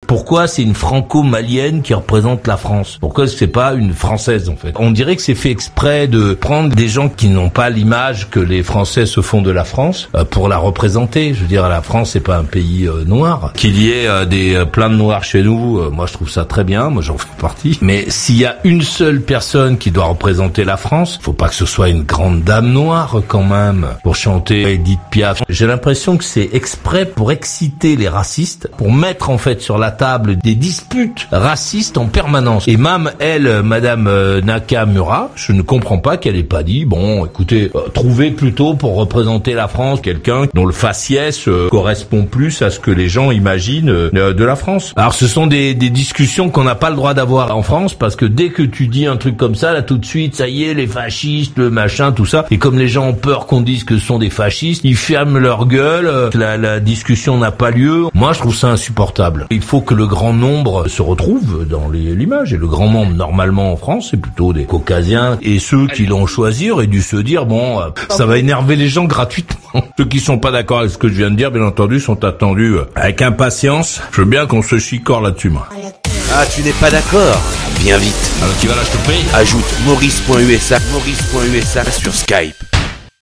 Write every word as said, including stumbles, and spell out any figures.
Pourquoi c'est une franco-malienne qui représente la France? Pourquoi c'est pas une française en fait? On dirait que c'est fait exprès de prendre des gens qui n'ont pas l'image que les Français se font de la France euh, pour la représenter. Je veux dire, la France c'est pas un pays euh, noir. Qu'il y ait euh, des euh, plein de noirs chez nous, euh, moi je trouve ça très bien. Moi j'en fais partie. Mais s'il y a une seule personne qui doit représenter la France, faut pas que ce soit une grande dame noire quand même pour chanter Edith Piaf. J'ai l'impression que c'est exprès pour exciter les racistes, pour mettre en fait sur la table des disputes racistes en permanence. Et même elle, Madame euh, Nakamura, je ne comprends pas qu'elle ait pas dit bon, écoutez, euh, trouvez plutôt pour représenter la France quelqu'un dont le faciès euh, correspond plus à ce que les gens imaginent euh, de la France. Alors ce sont des, des discussions qu'on n'a pas le droit d'avoir en France parce que dès que tu dis un truc comme ça, là tout de suite, ça y est, les fascistes, le machin, tout ça. Et comme les gens ont peur qu'on dise que ce sont des fascistes, ils ferment leur gueule, euh, la, la discussion n'a pas lieu. Moi je trouve ça insupportable. Il faut que le grand nombre se retrouve dans les, l'image. Et le grand nombre, normalement, en France, c'est plutôt des Caucasiens. Et ceux qui l'ont choisi auraient dû se dire, bon, euh, ça va énerver les gens gratuitement. Ceux qui sont pas d'accord avec ce que je viens de dire, bien entendu, sont attendus euh, avec impatience. Je veux bien qu'on se chicore là-dessus, moi. Ah, tu n'es pas d'accord? Viens vite. Alors tu vas là, je te paye. Ajoute maurice point u s a, maurice point u s a sur Skype.